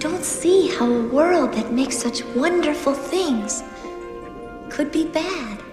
don't see how a world that makes such wonderful things could be bad.